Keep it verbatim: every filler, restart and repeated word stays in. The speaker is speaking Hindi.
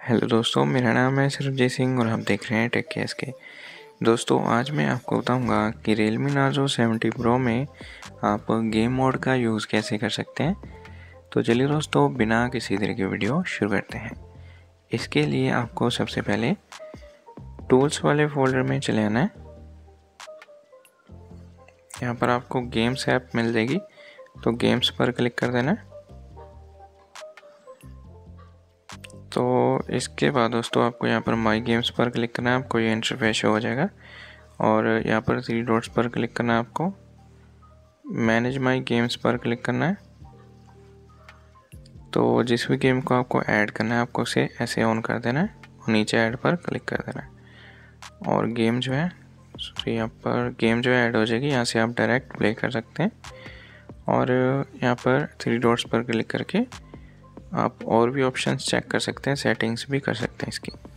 हेलो दोस्तों, मेरा नाम है सरबजीत सिंह और आप देख रहे हैं टेक केस के। दोस्तों, आज मैं आपको बताऊंगा कि Realme Narzo सेवेंटी Pro में आप गेम मोड का यूज़ कैसे कर सकते हैं। तो चलिए दोस्तों, बिना किसी तरह की वीडियो शुरू करते हैं। इसके लिए आपको सबसे पहले टूल्स वाले फोल्डर में चले आना है। यहाँ पर आपको गेम्स ऐप मिल जाएगी, तो गेम्स पर क्लिक कर देना है। तो इसके बाद दोस्तों आपको यहाँ पर माई गेम्स पर क्लिक करना है। आपको ये इंटरफेस शो हो जाएगा और यहाँ पर थ्री डॉट्स पर क्लिक करना है। आपको मैनेज माई गेम्स पर क्लिक करना है। तो जिस भी गेम को आपको ऐड करना है, आपको उसे ऐसे ऑन कर देना है और नीचे ऐड पर क्लिक कर देना है और गेम जो है सॉरी यहाँ पर गेम जो है ऐड हो जाएगी। यहाँ से आप डायरेक्ट प्ले कर सकते हैं और यहाँ पर थ्री डॉट्स पर क्लिक करके आप और भी ऑप्शंस चेक कर सकते हैं, सेटिंग्स भी कर सकते हैं इसकी।